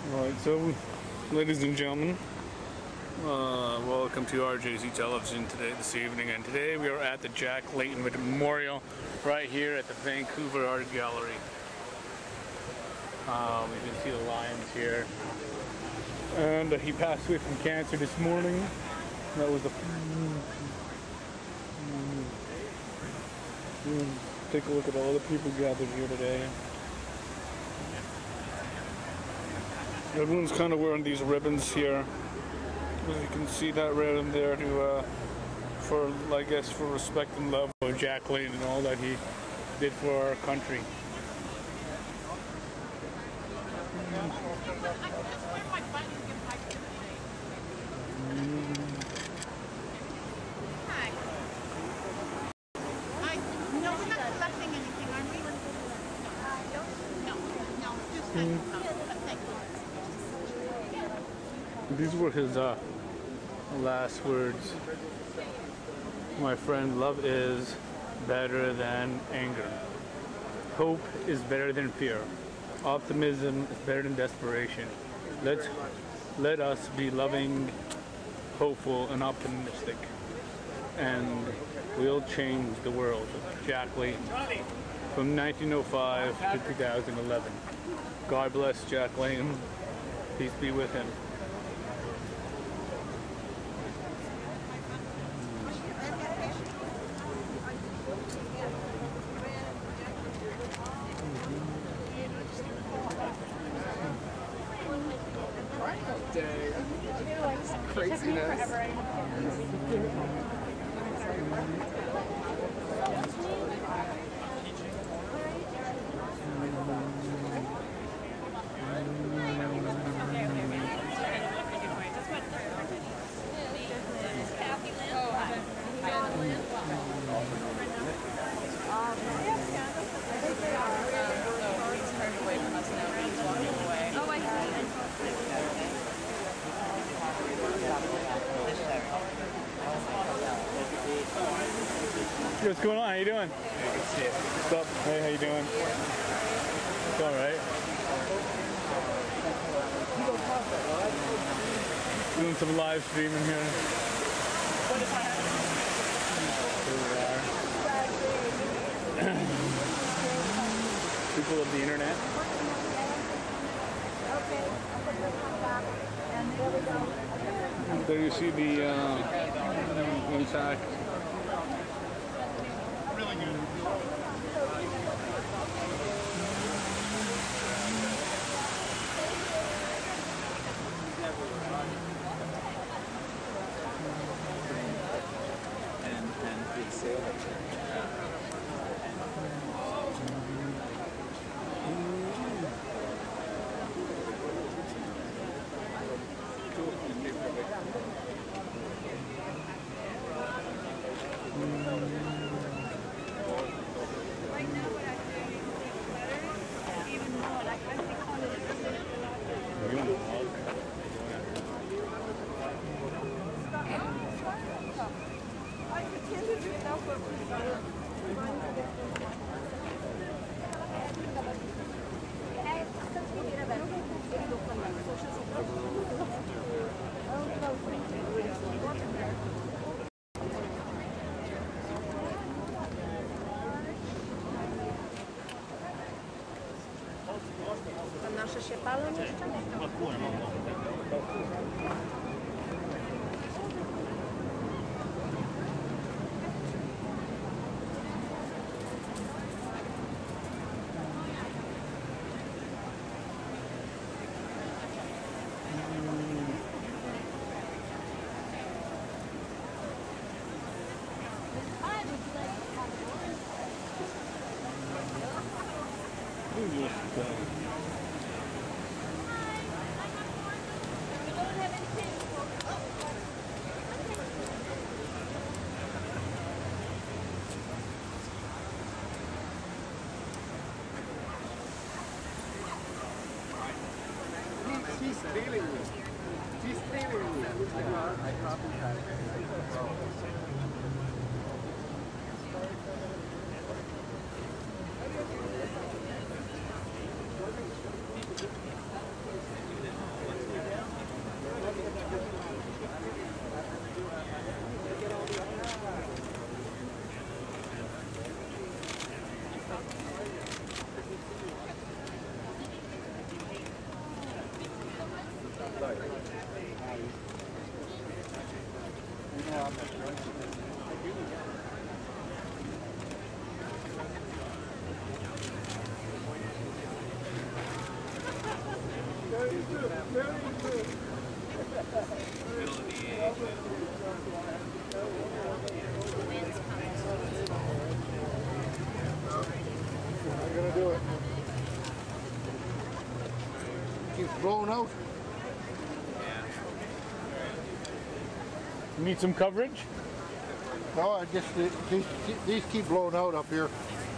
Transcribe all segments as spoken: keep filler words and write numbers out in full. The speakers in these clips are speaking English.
Alright, so, ladies and gentlemen, uh, welcome to R J Z Television today, this evening, and today we are at the Jack Layton Memorial right here at the Vancouver Art Gallery. Um, you can see the lions here, and uh, he passed away from cancer this morning. That was the take a look at all the people gathered here today. Everyone's kind of wearing these ribbons here. As you can see that ribbon there to, uh, for, I guess, for respect and love of Jack Layton and all that he did for our country. These were his uh, last words. My friend, love is better than anger. Hope is better than fear. Optimism is better than desperation. Let's, let us be loving, hopeful, and optimistic. And we'll change the world. Jack Layton. From nineteen oh five to two thousand eleven. God bless Jack Layton. Peace be with him. Craziness. What's going on? How you doing? What's up? Hey, how you doing? It's all right. Doing some live streaming here. Here we are. People of the internet. There you see the uh, intact. Really good. And and big sailor. Nasze się palą jeszcze? She's stealing me. She's stealing me. I copied that. You know, I'm not sure. Very good, very good. I'm gonna do it. Keeps blowing out. You need some coverage? No, I just these these keep blowing out up here.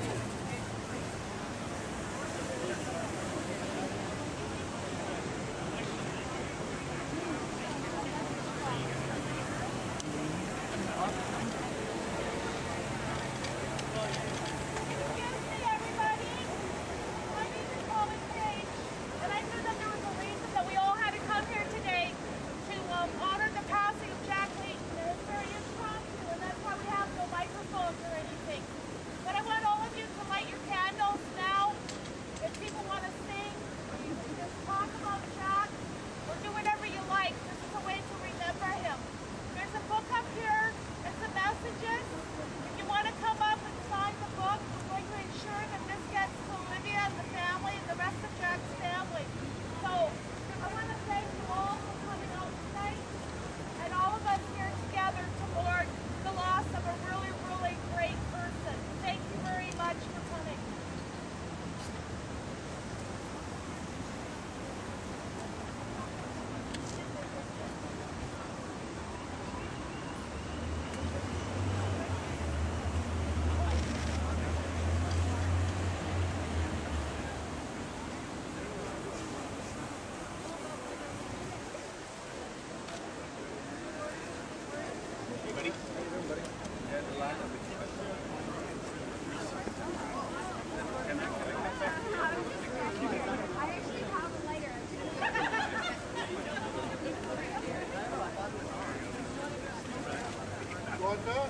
What's that?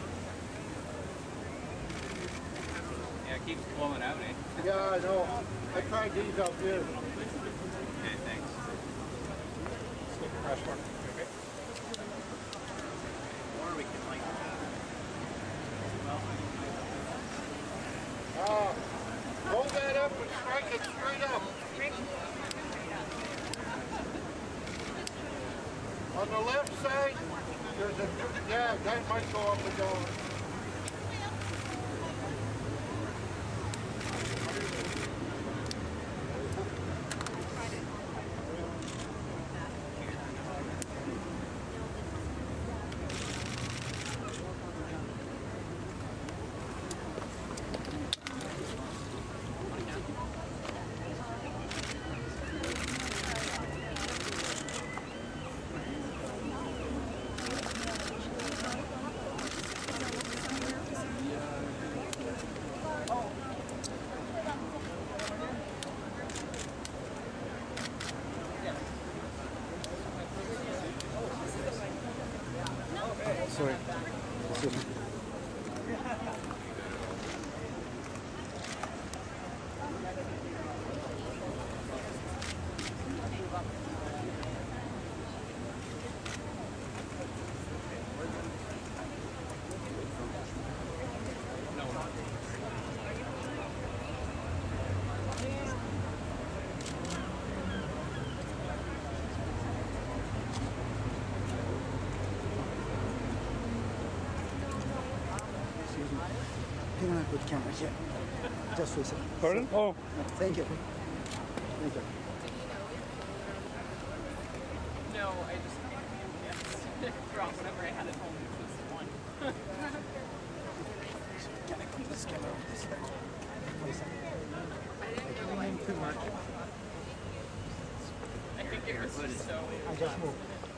Yeah, it keeps blowing out, eh? Yeah, I know. I tried these up here. Okay, thanks. Crash mark. Okay. Or we can like Ah, hold that up and strike it straight up. On the left side, there's a, yeah, that might go up and down. Sorry. You don't have good cameras yet. Just for a second. Pardon? Oh. Thank you. Thank you. No, I just yes. Dropped whatever I had at home, which was one. Can I put this camera on this side? Wait a second. I didn't realize Too much. I think it was just so. I just moved.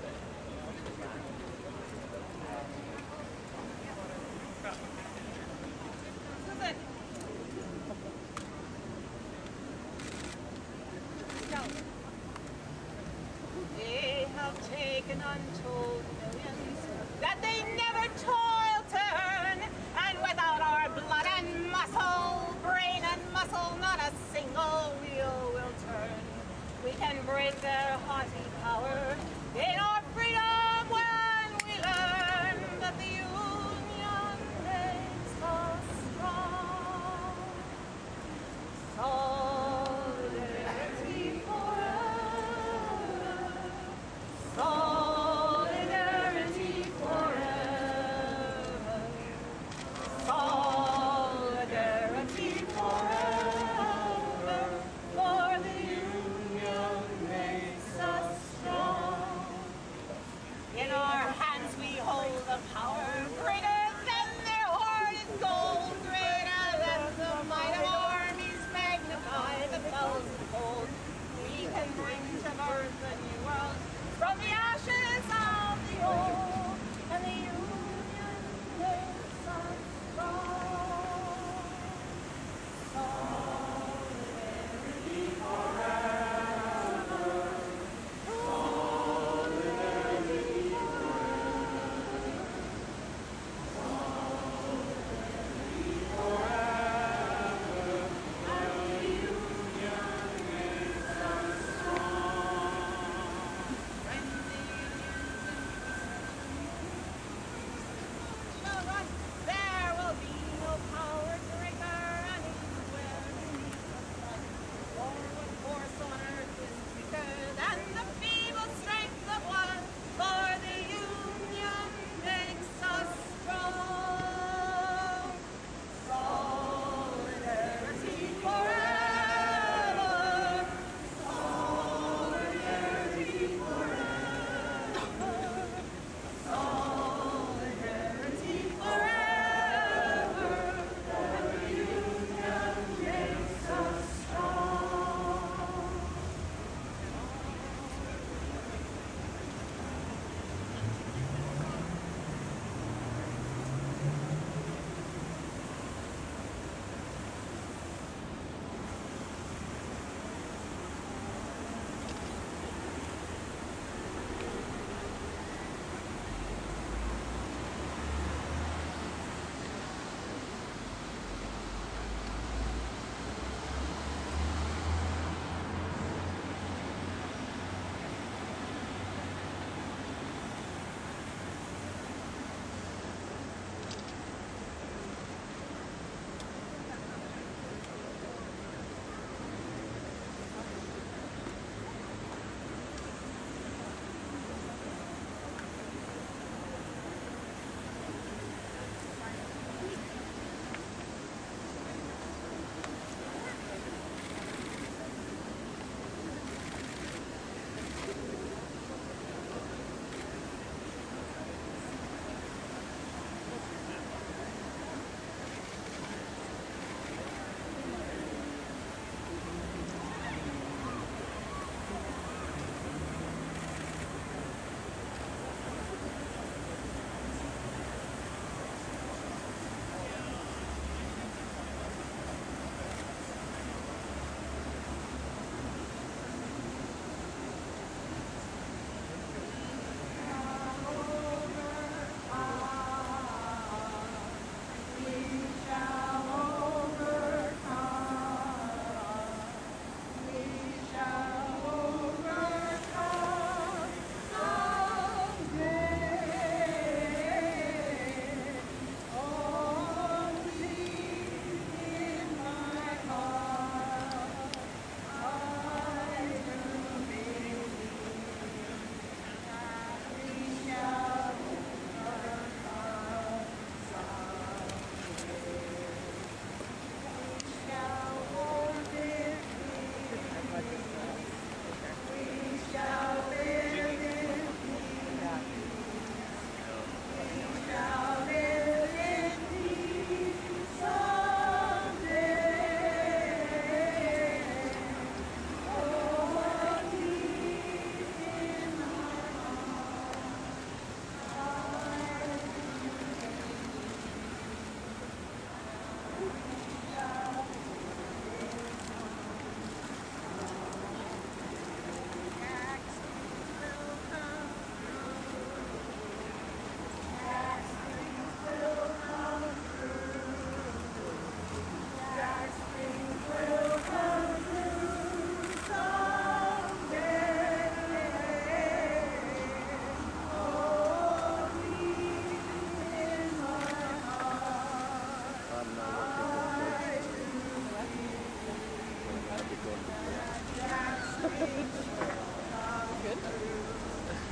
They have taken untold millions that they never toil to earn, and without our blood and muscle, brain and muscle, not a single wheel will turn. We can break their haughty power, in our freedom when we learn that the union makes us strong. Solidarity forever. Solidarity forever. Solidarity forever. For the union makes us strong.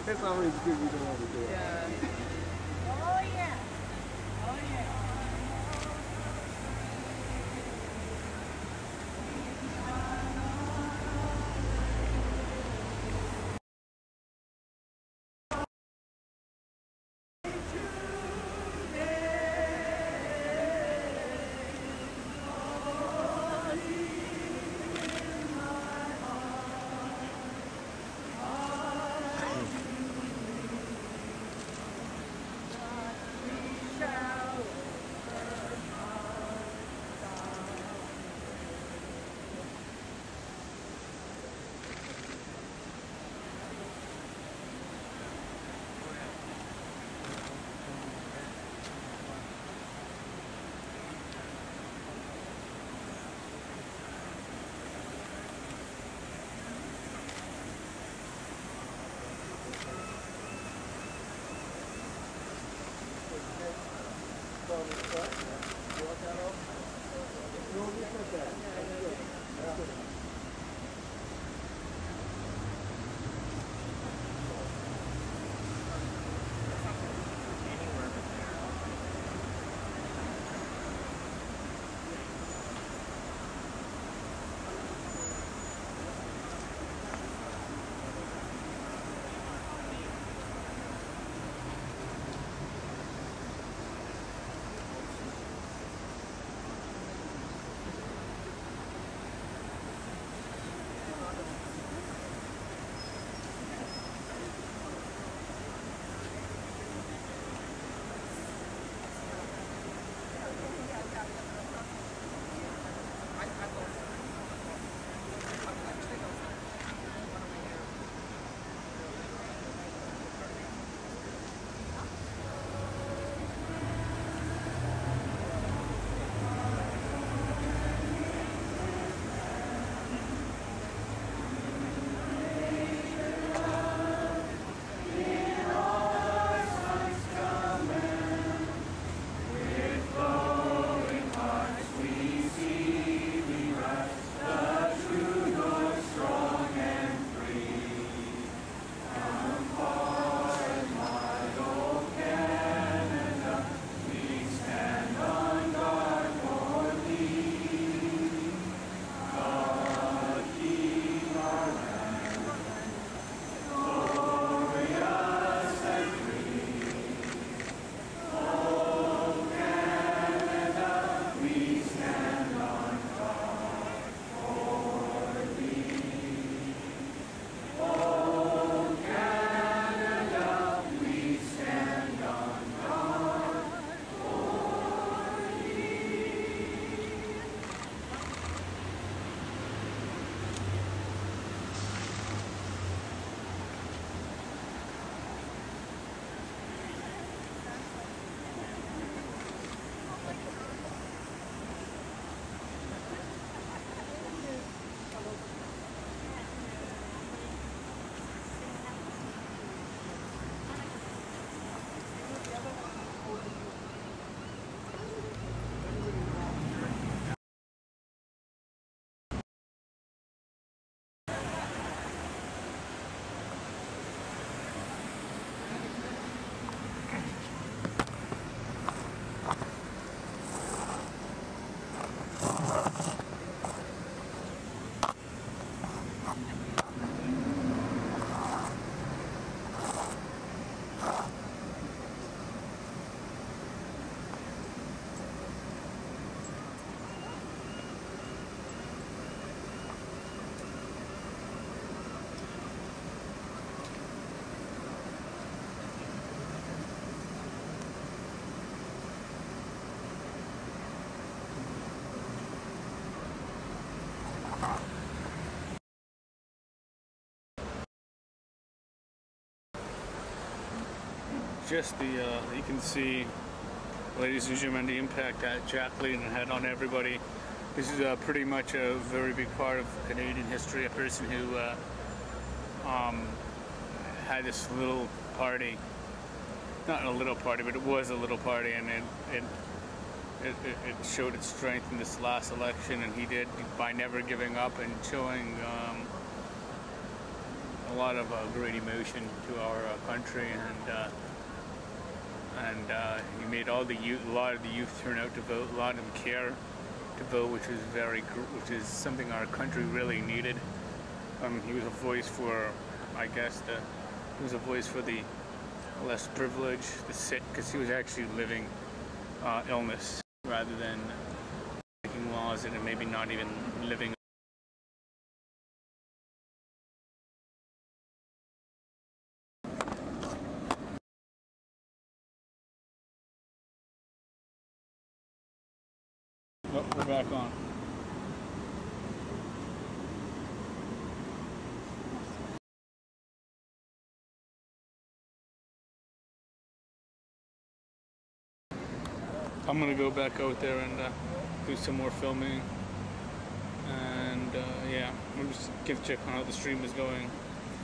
That's always good. You don't want to do it. Yeah. Oh, yeah. Oh, yeah. Just the, uh, you can see, ladies and gentlemen, the impact that Jack Layton had on everybody. This is uh, pretty much a very big part of Canadian history, a person who uh, um, had this little party, not a little party, but it was a little party, and it, it, it, it showed its strength in this last election, and he did by never giving up and showing um, a lot of uh, great emotion to our uh, country, and uh, and uh, he made all the youth, a lot of the youth turn out to vote. A lot of them care to vote, which is very, which is something our country really needed. Um, he was a voice for, I guess, the he was a voice for the less privileged, the sick, because he was actually living uh, illness rather than making laws and maybe not even living. Oh, we're back on. I'm gonna go back out there and uh, do some more filming, and uh, yeah, we'll just give check on how the stream is going.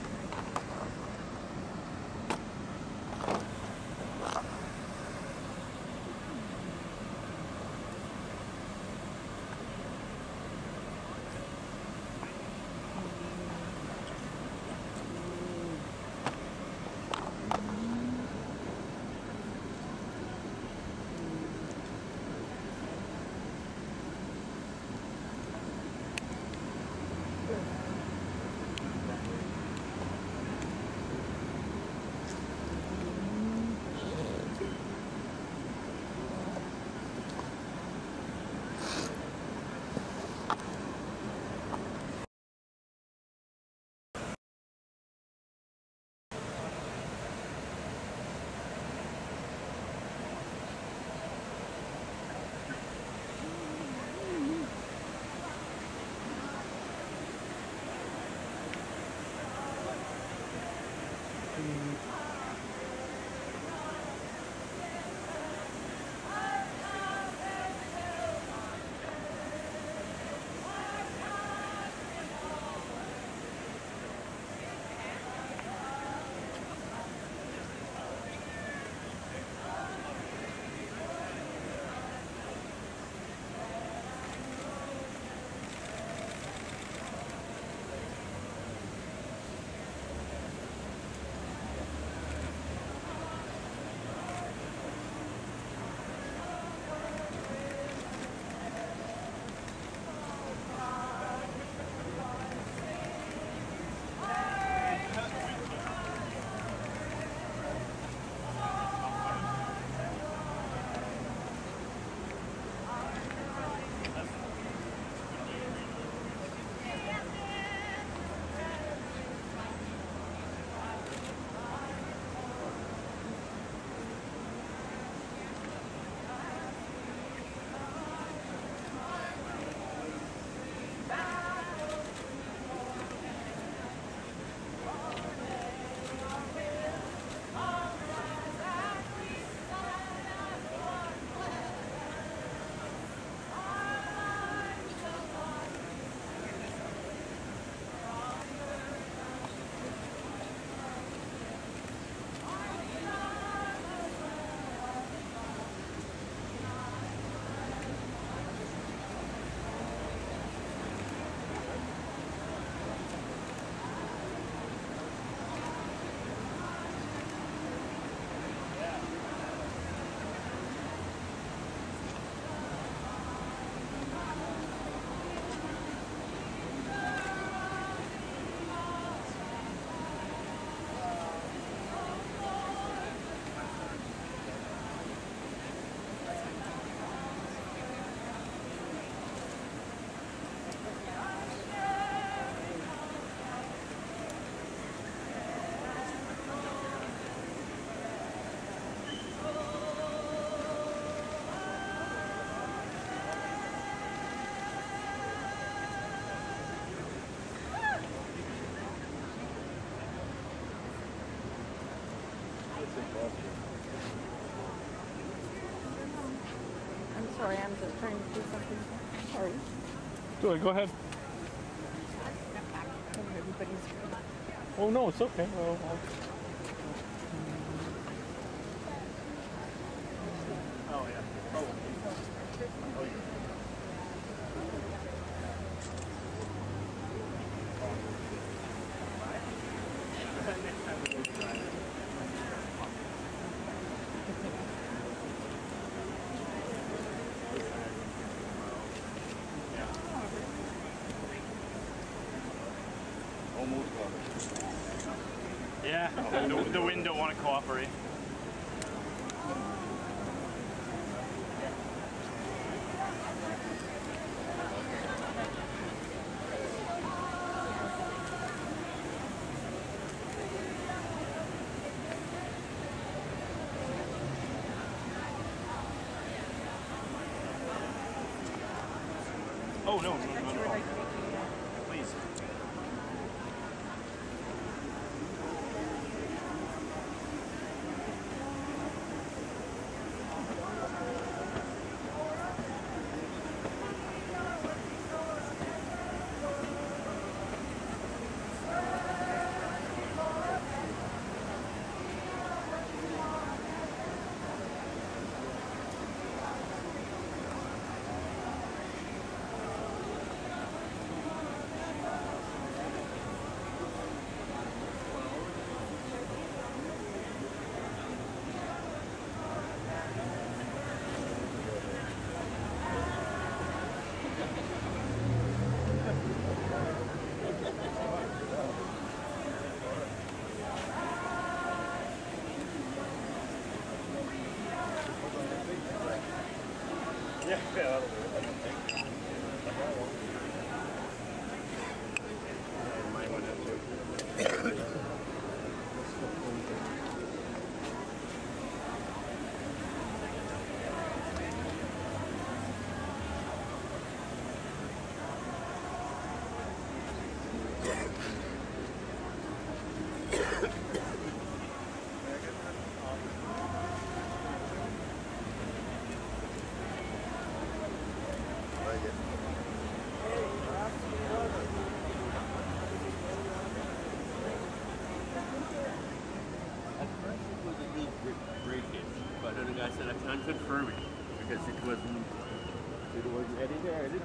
I'm sorry, I'm just trying to do something. Sorry. Go ahead. Go ahead. Everybody's Oh no, it's okay. Well, I'll... Oh, yeah. Oh. Oh, yeah. Yeah, the, the wind don't want to cooperate. Oh, no, no, no, no. Please. Yeah, yeah, that'll do it. Might want to do. But then the guy said I can't confirm it because it wasn't it wasn't Eddie there, is it?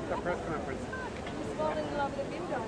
the press conference. He's falling in love with the window.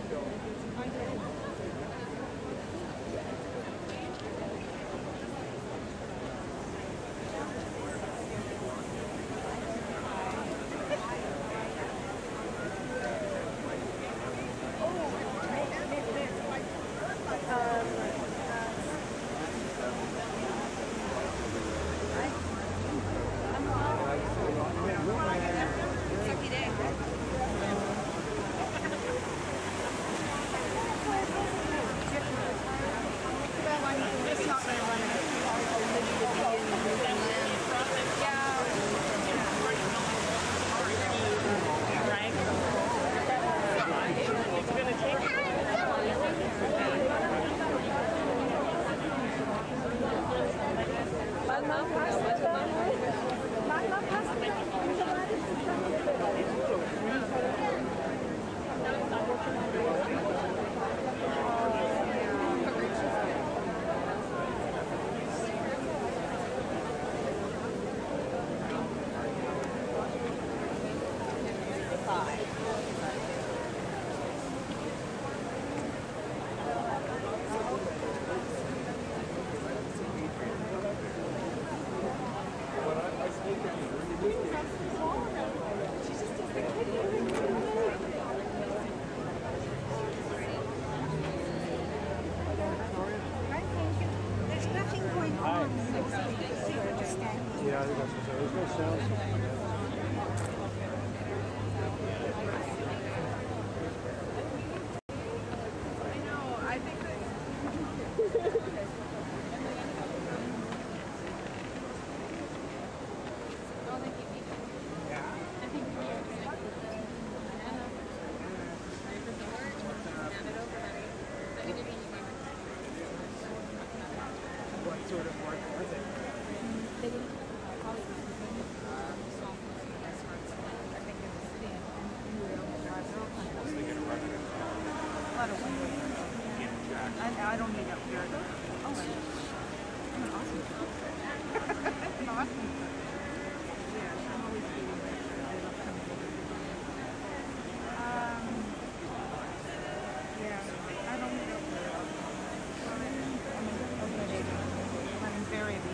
Yeah, I think that's what there's no sound. I know, I think that... What sort of work was it? I, I don't need up here. Oh, I'm an awesome job. An awesome job. Yeah, I'm always feeling like I love coming over here. Um, yeah, I don't need up here. I'm, I'm invariably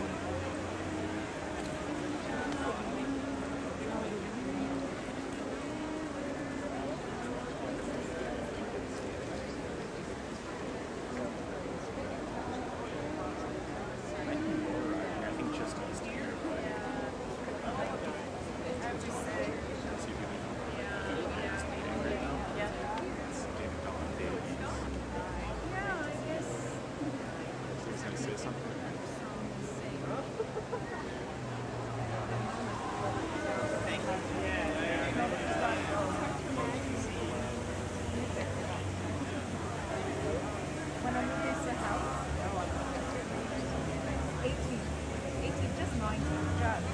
when I moved into the house, eighteen, eighteen, just nineteen, just.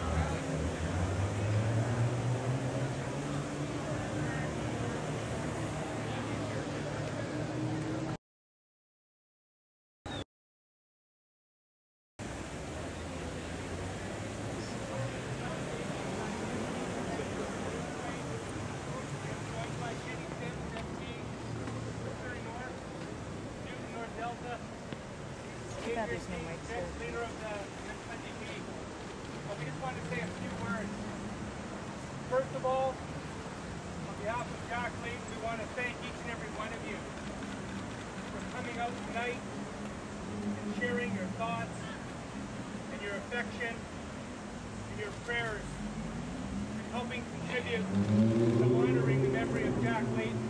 That is no way to Leader of the N D P. We just wanted to say a few words. First of all, on behalf of Jack Layton, we want to thank each and every one of you for coming out tonight and sharing your thoughts and your affection and your prayers and helping contribute to honoring the memory of Jack Layton.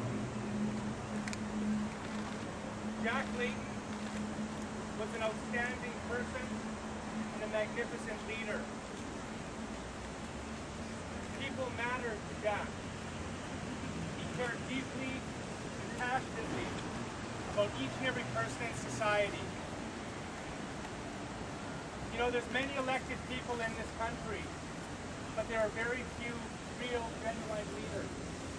Jack Layton was an outstanding person and a magnificent leader. People mattered to Jack. He cared deeply and passionately about each and every person in society. You know, there's many elected people in this country, but there are very few real, genuine leaders.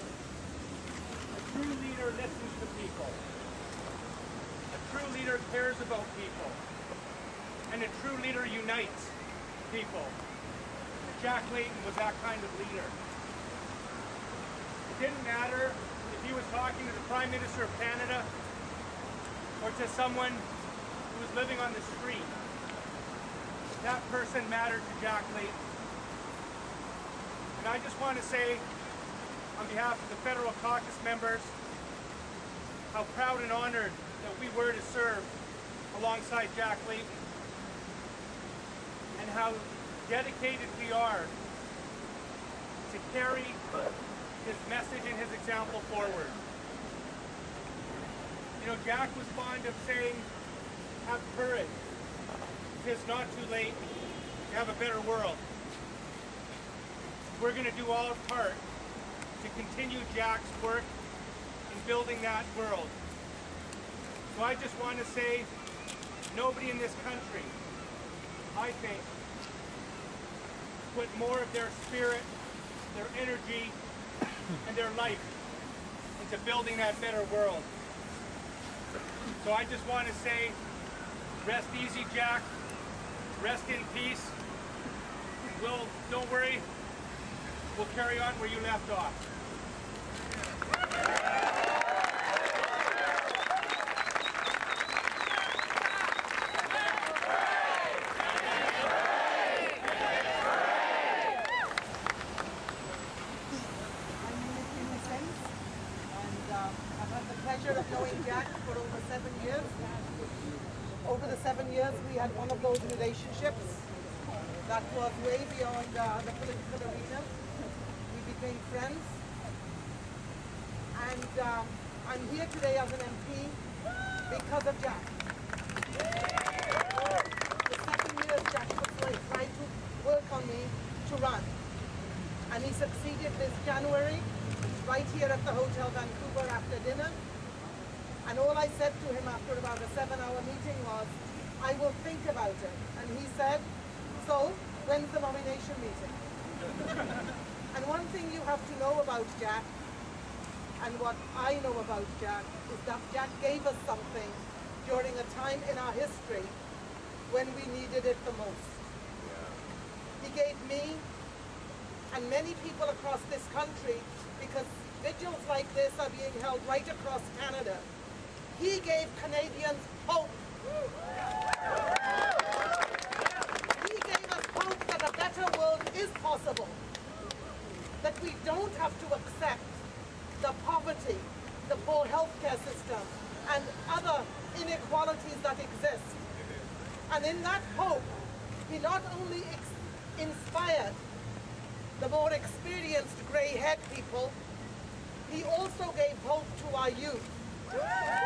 A true leader listens to people. A true leader cares about people. And a true leader unites people. Jack Layton was that kind of leader. didn't matter if he was talking to the Prime Minister of Canada or to someone who was living on the street. That person mattered to Jack Layton. And I just want to say, on behalf of the federal caucus members, how proud and honored that we were to serve alongside Jack Layton, and how dedicated we are to carry his message and his example forward. You know, Jack was fond of saying, have courage. It's not too late to have a better world. We're going to do all our part to continue Jack's work in building that world. So I just want to say, nobody in this country, I think, put more of their spirit, their energy, and their life into building that better world. So I just want to say, rest easy, Jack. Rest in peace. We'll, don't worry, we'll carry on where you left off. Of knowing Jack for over seven years. Over the seven years, we had one of those relationships that was way beyond uh, the political arena. We became friends. And um, I'm here today as an M P because of Jack. For seven years, Jack was trying to work on me to run. And he succeeded this January, right here at the Hotel Vancouver after dinner. And all I said to him after about a seven-hour meeting was, I will think about it. And he said, so, when's the nomination meeting? And one thing you have to know about Jack, and what I know about Jack, is that Jack gave us something during a time in our history when we needed it the most. He gave me, and many people across this country, because vigils like this are being held right across Canada, he gave Canadians hope. He gave us hope that a better world is possible. That we don't have to accept the poverty, the poor healthcare system, and other inequalities that exist. And in that hope, he not only ex- inspired the more experienced grey-haired people, he also gave hope to our youth. And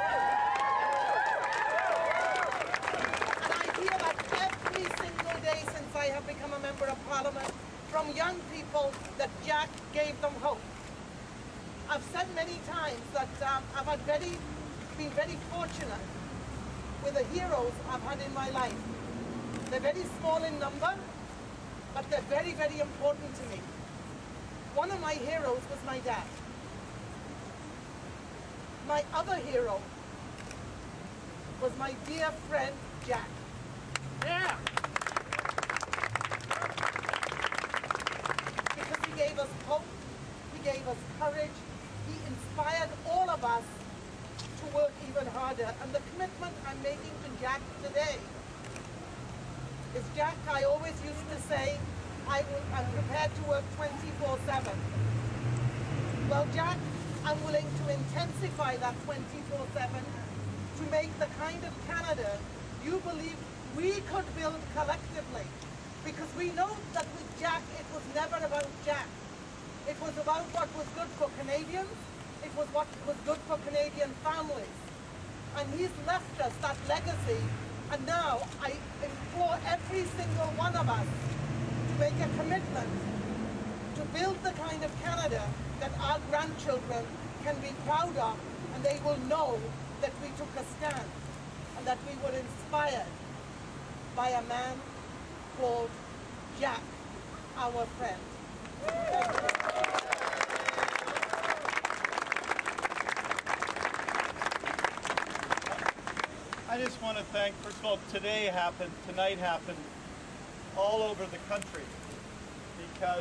I hear that every single day since I have become a member of Parliament from young people that Jack gave them hope. I've said many times that um, I've had very, been very fortunate with the heroes I've had in my life. They're very small in number, but they're very, very important to me. One of my heroes was my dad. My other hero was my dear friend, Jack. Yeah! Because he gave us hope, he gave us courage, he inspired all of us to work even harder. And the commitment I'm making to Jack today is, Jack, I always used to say, I will, I'm prepared to work twenty-four seven. Well, Jack, I'm willing to intensify that twenty-four seven to make the kind of Canada you believe we could build collectively. Because we know that with Jack, it was never about Jack. It was about what was good for Canadians. It was what was good for Canadian families. And he's left us that legacy. And now I implore every single one of us to make a commitment to build the kind of Canada that our grandchildren can be proud of, and they will know that we took a stand and that we were inspired by a man called Jack, our friend. Thank you. I just want to thank, first of all, today happened, tonight happened all over the country, because people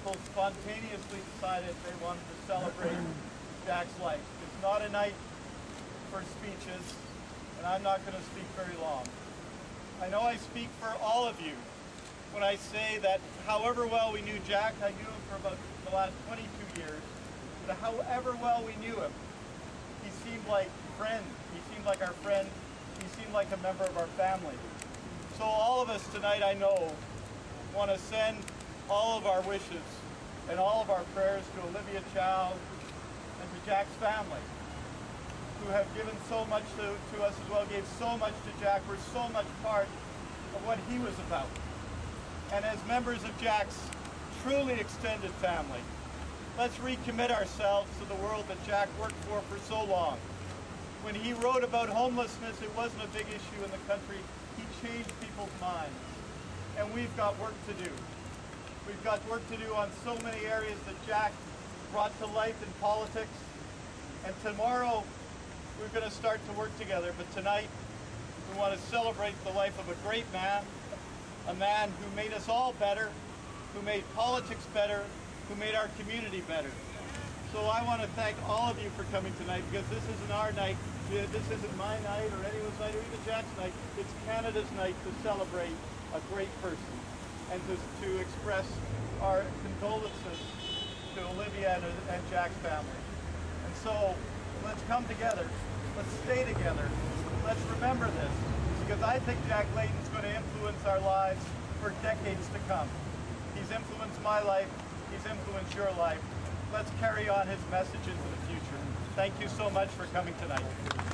people spontaneously decided they wanted to celebrate Jack's life. It's not a night for speeches, and I'm not going to speak very long. I know I speak for all of you when I say that however well we knew Jack, I knew him for about the last twenty-two years, but however well we knew him, he seemed like a friend, he seemed like our friend, he seemed like a member of our family. So all of us tonight, I know, want to send all of our wishes and all of our prayers to Olivia Chow and to Jack's family, who have given so much to, to us as well, gave so much to Jack, were so much part of what he was about. And as members of Jack's truly extended family, let's recommit ourselves to the world that Jack worked for for so long. When he wrote about homelessness, it wasn't a big issue in the country. He changed people's minds. And we've got work to do. We've got work to do on so many areas that Jack brought to life in politics. And tomorrow, we're going to start to work together. But tonight, we want to celebrate the life of a great man, a man who made us all better, who made politics better, who made our community better. So I want to thank all of you for coming tonight, because this isn't our night, this isn't my night or anyone's night or even Jack's night. It's Canada's night to celebrate a great person and to, to express our condolences to Olivia and, and Jack's family. And so let's come together, let's stay together, let's remember this, because I think Jack Layton's going to influence our lives for decades to come. He's influenced my life, he's influenced your life. Let's carry on his message into the future. Thank you so much for coming tonight.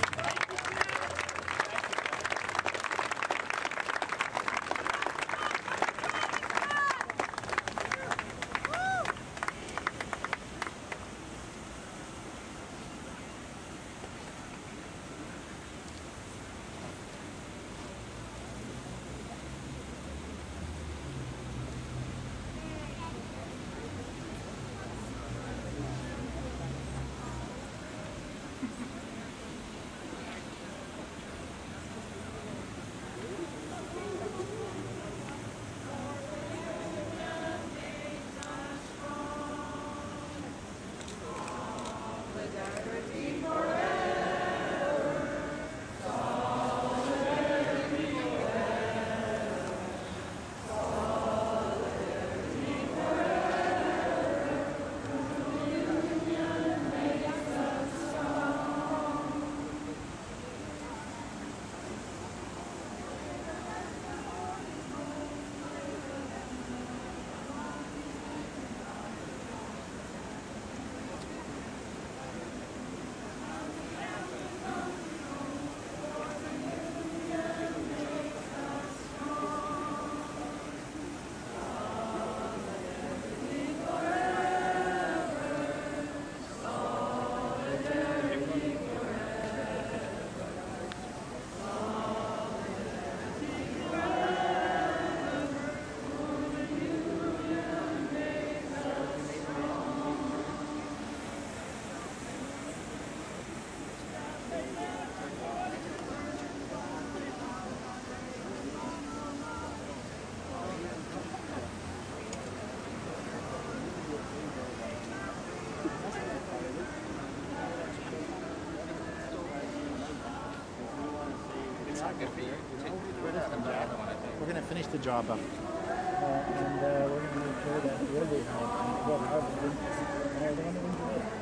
We're going to finish the job up. Uh, and uh, we're going to make sure that we'll be and everyone enjoy it.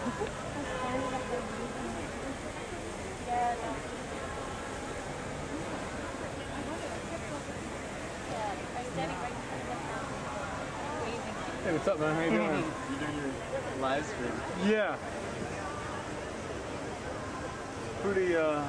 Hey, what's up, man? How you doing? You're doing your live stream. Yeah. Pretty, uh...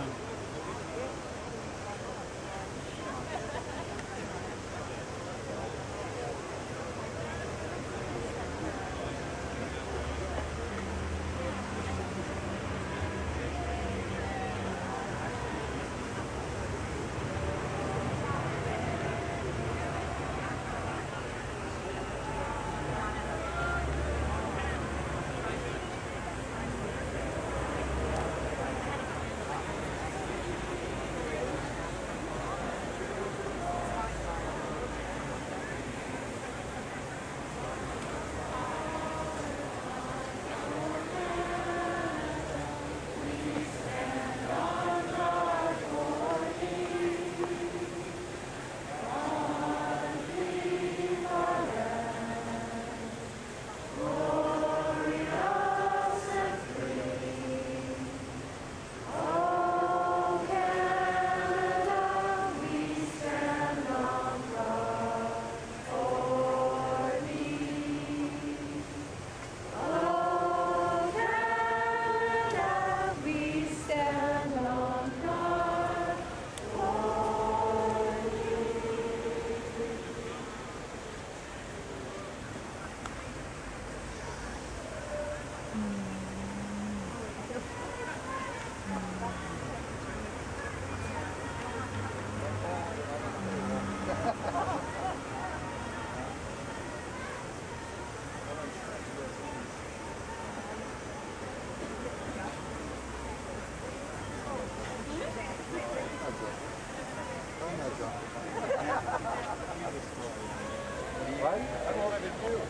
Right? I don't want to do.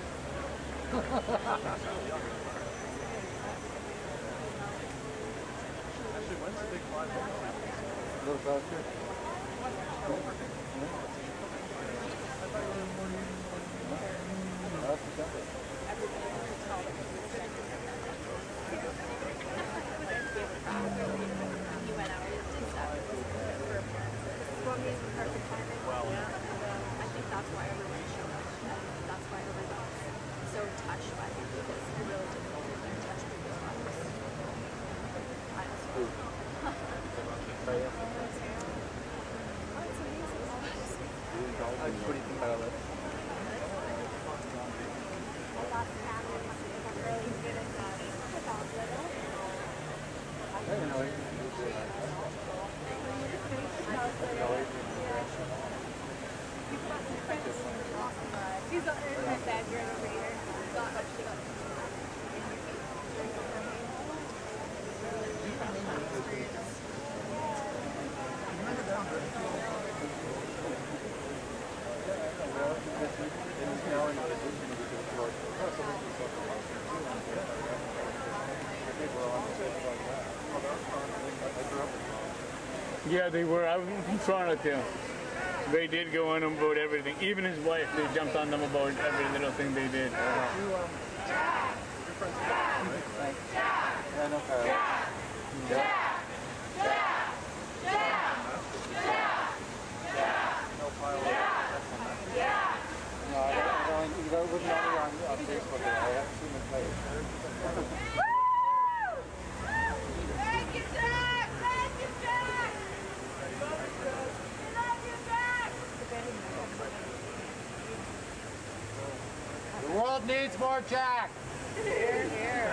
Actually, when's the big five? A little faster. That's December. He went out and did stuff for me. It's perfect timing. Well, yeah. I think that's why everyone showed up. And that's why everyone was so touched by him, because he really didn't go there and touch people's lives. I was so Oh, yeah. What do you think about it? I don't know. She's a internet badger over here. Got up, she got Yeah, they were out in front of them. They did go on about everything. Even his wife, they jumped on them about every little thing they did. Thank you, Jack! Thank you, Jack! We love you, Jack! The world needs more Jack! Here, here.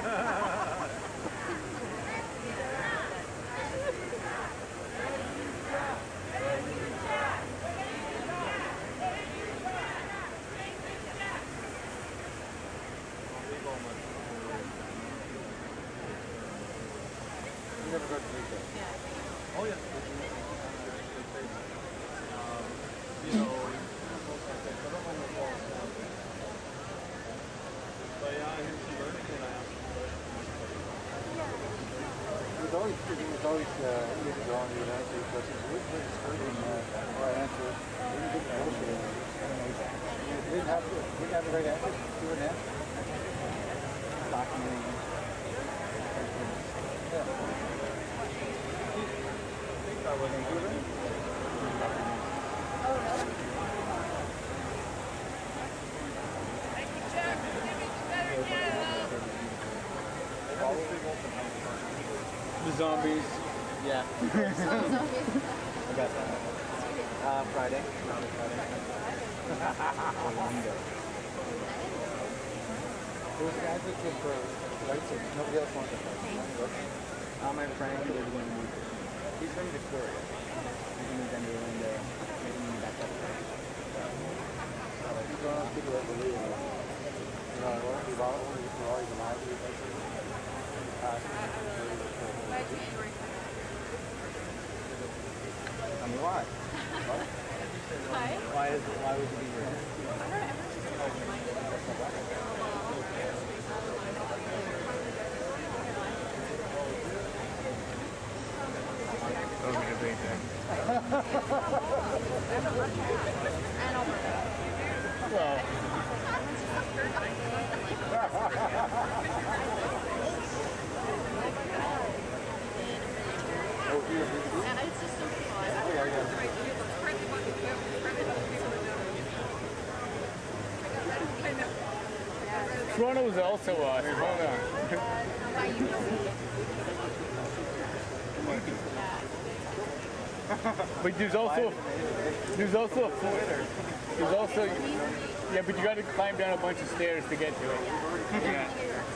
You never got to meet them. Oh, yeah. Um, you know, but yeah, I hear some learning and I asked some questions. It was always, it was always uh, easy to go on you would answer your questions. It was very disturbing uh, how I answered. It was good bullshit. You didn't have to, didn't have the right answer. You wouldn't answer. Documenting. was Vancouver. The zombies. Yeah. Zombies. I got that. Uh, Friday. Friday. Friday. There was a guy that came for rights and nobody else wanted to fight. Uh, my friend is going to move. He's from Victoria. He's going to Denver and uh, making me back up. So, like, he's going to people that believe in it. You know, I want to be all over the Ferrari, the Maserati, I mean, why? What? Why? Why is it? Why would you be here? I don't know. That would be a big thing. Well, And it's just so fun. Oh, yeah, yeah. Toronto was also us. Hold on. But there's also there's also a floor. There's also yeah, but you got to climb down a bunch of stairs to get to it. Yeah.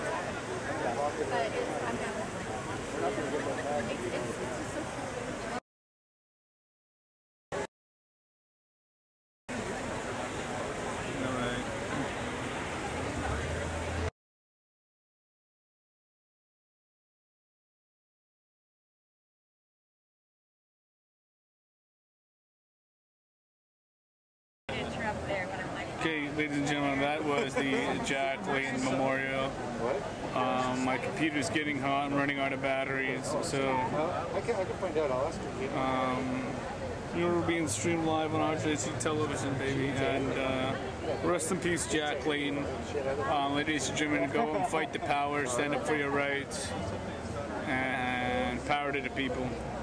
Interrupt there when I'm like. Okay, ladies and gentlemen, that was the Jack Layton Memorial. Um, my computer's getting hot. I'm running out of batteries, so I can I can find out. I'll ask you. um, you're being streamed live on R J C television, baby. And uh, rest in peace, Jack Layton. Um, ladies and gentlemen, go and fight the power. Stand up for your rights, and power to the people.